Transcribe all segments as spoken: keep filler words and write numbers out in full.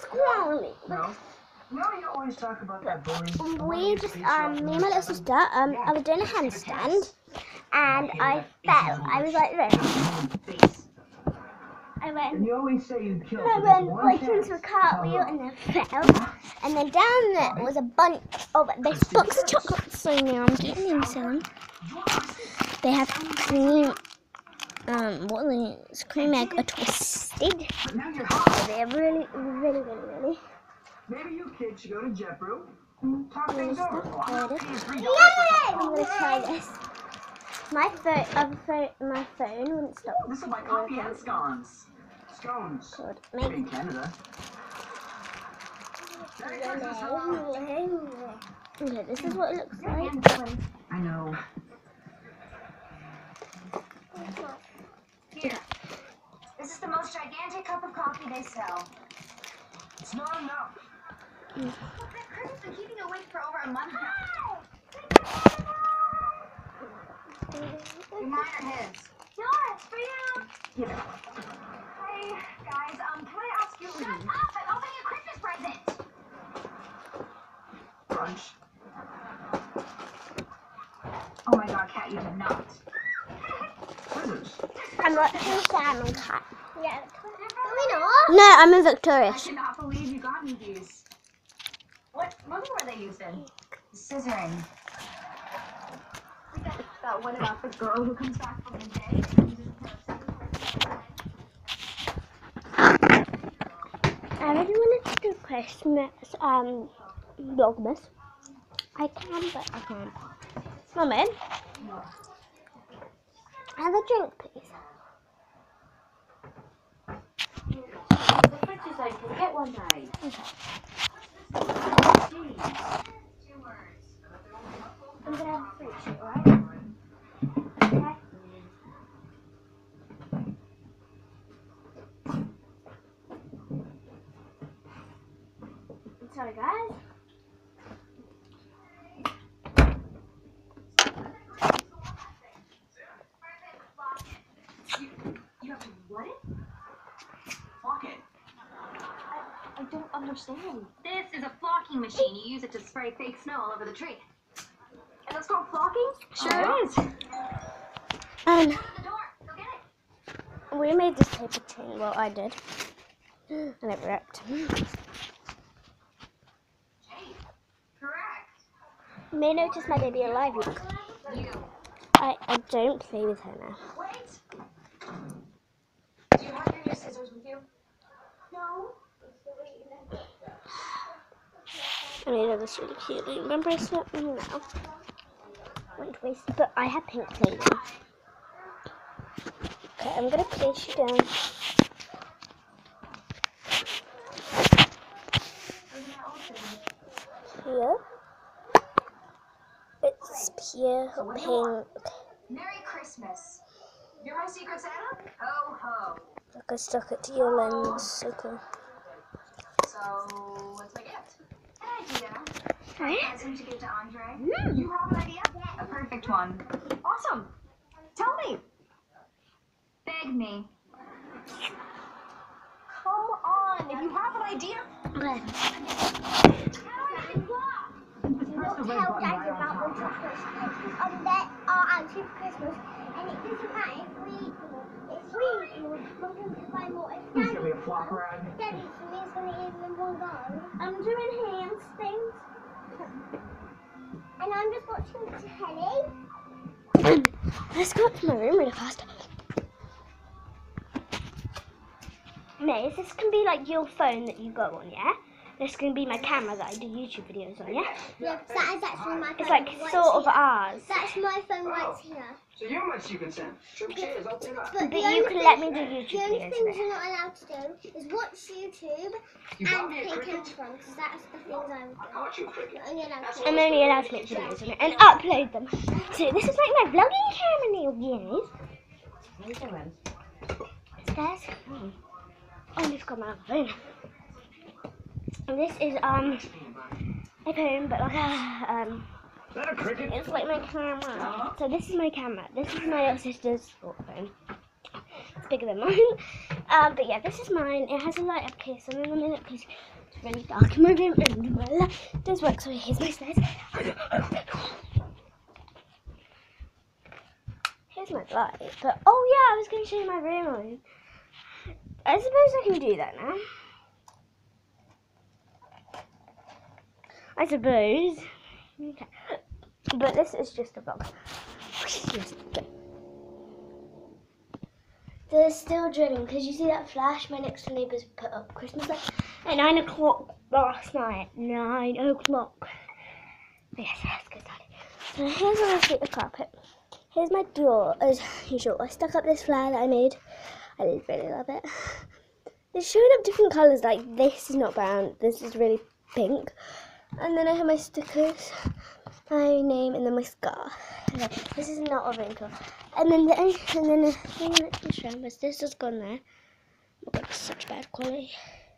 squirrely. No. No, you always talk about that bullying. We just, um, me and my little sister, um, I was doing a handstand, and I fell. I was like this. I went, And you always say you kill. I went like into a cartwheel and then fell. And then down there was a bunch of this box of chocolates. So now I'm getting into them. They have cream, um, what are these? Cream egg are twisted. They're really, really, really, really. Maybe you kids should go to JetBrew and talk things over. Yay! I'm gonna try this. My phone, other phone, my phone wouldn't stop. This is my coffee and scones. Scones. Good. In Maybe. Canada. Okay, this is what it looks like. I know. Here. This is the most gigantic cup of coffee they sell. It's not enough. Mm. Chris has been keeping awake for over a month now. Mine are his. No, it's for you. Yeah. Hey, guys, um, can I ask you? Shut up! I'm opening a Christmas present. Brunch. Oh my God, Kat, you did not. Scissors. I'm not in Salmon Cat. Yeah. Are we not? No, I'm in I Victorious. cannot believe you got me these. What movie were they used in? Scissoring. That one about the girl who comes back from the day and uses her. I really wanted to do Christmas, um, Vlogmas. I can, but I can't. Mum in? Have a drink, please. The fridge is open. Get one day. Okay. Two words. I'm gonna have a fruit shoot, right? Okay. Sorry, guys. You have to what it? Flock it. I, I don't understand. This is a flocking machine. You use it to spray fake snow all over the tree. And that's called flocking? Sure Uh-huh. is. Um, Go to the door. Go get it. we made this paper chain. Well, I did. And it ripped. Jade. Correct. You may notice my baby alive. Look. You. I, I don't play with her now. Wait. Do you have your new scissors with you? No. I made this really cute. Remember I swept them now? Won't waste, but I have pink clothing. Okay, I'm gonna place you down here. It's pure pink. Merry Christmas. You're my secret Santa? Ho ho. Look, I stuck it to your lens. So cool. So, what's my gift? An idea. Right? A present to give to Andre. Mm. You have an idea? A perfect one. Awesome. Tell me. Beg me. Come on. If you have an idea. Okay. Press the red Tell button Dad right on about top. the chocolates. Um, that are actually for Christmas, and it doesn't matter if we eat them. If we eat them, we're going to buy more. If It's Dad gonna be a flop ride. Dad eats them, he's going to eat them in one go. I'm doing hands things, and I'm just watching telly. Let's go up to my room really fast. Maze, this can be like your phone that you go on, yeah? This can be my camera that I do YouTube videos on, yeah? Yeah, that is actually my phone. It's like right sort of here. ours. That's my phone right here. So you're my secret Santa. Sure, cheers, I'll take that. But the you only can thing- let me do The YouTube only videos things on you're it. not allowed to do is watch YouTube You got and me a play cricket? Candy Crush, because that's the things I would I do. caught you a cricket. You're only allowed to. I'm only allowed to make videos on it and upload them. So this is like my vlogging camera now, guys. What are you doing? Stairs. Oh, we've got my phone. And this is um my phone, but like a um. Is that a cricket? It's like my camera. So this is my camera. This is my little sister's sport phone. It's bigger than mine. Um, but yeah, this is mine. It has a light up case, and in a minute because it's really dark in my room, and my light does work. So here's my stairs. Here's my light. But oh yeah, I was going to show you my room. I suppose I can do that now. I suppose. Okay. But this is just a vlog. They're still drilling because you see that flash. My next door neighbours put up Christmas lights at nine o'clock last night. Nine o'clock. Yes, that's good. So here's where I sleep the carpet. Here's my door as usual. I stuck up this flower that I made. I really love it. They're showing up different colours. Like this is not brown. This is really pink. And then I have my stickers, my name, and then my scar. Okay, this is not a wrinkle. And then the and then the thing that was shown was this has gone there. Oh god, it's such bad quality.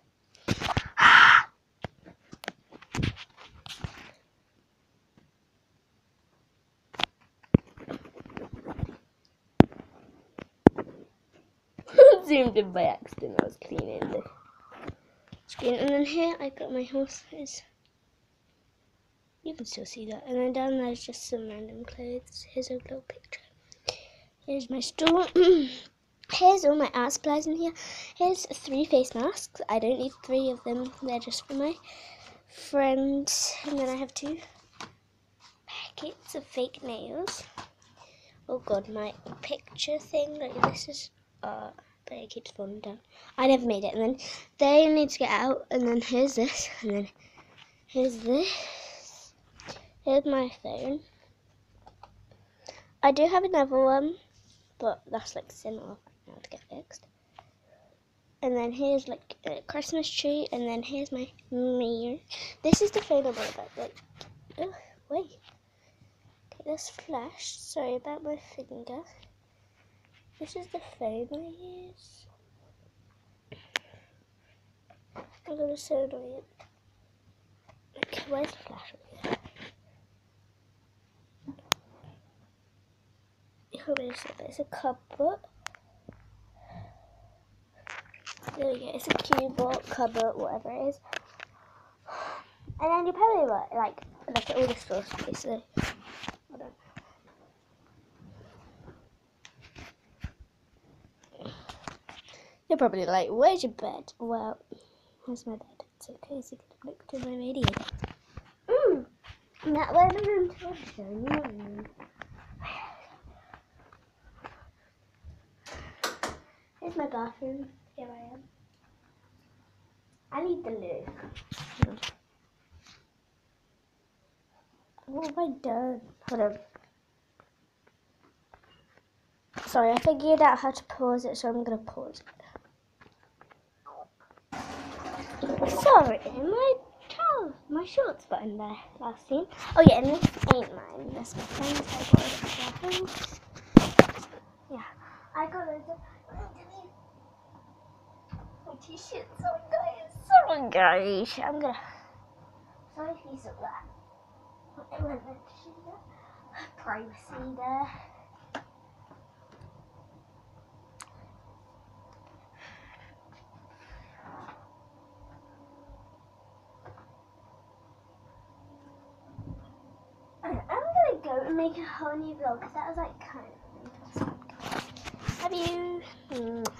Zoomed in by accident. I was cleaning the screen, and then here I got my horses. You can still see that. And then down there is just some random clothes. Here's a little picture. Here's my store. Here's all my art supplies in here. Here's three face masks. I don't need three of them. They're just for my friends. And then I have two packets of fake nails. Oh god, my picture thing. Like this is art. But it keeps falling down. I never made it. And then they need to get out. And then here's this. And then here's this. Here's my phone. I do have another one, but that's like similar right now to get fixed. And then here's like a Christmas tree, and then here's my mirror. This is the phone I'm on about. Like, oh wait, okay, this flashed. Sorry about my finger. This is the phone I use. I'm gonna so annoying. Okay, where's the flash? It's a cupboard. There we go. It's a keyboard, cupboard, whatever it is. And then you probably like like look at all the store space. So hold on. You're probably like, where's your bed? Well, here's my bed. It's okay, so you can look to my radiator. Mmm. That way the room to show you. Here's my bathroom. Here I am. I need the loo. What have I done? Hold on. Sorry, I figured out how to pause it, so I'm going to pause it. Sorry, my towel, my shorts button there last scene. Oh yeah, and this ain't mine. That's my friend's. I got it at their house. Yeah, I got it. My t-shirt. Sorry guys. Sorry guys. I'm gonna. Sorry if you saw that. I won't mention that. Privacy there. I'm gonna go and make a whole new vlog because that was like kind of interesting. Have you? Mm.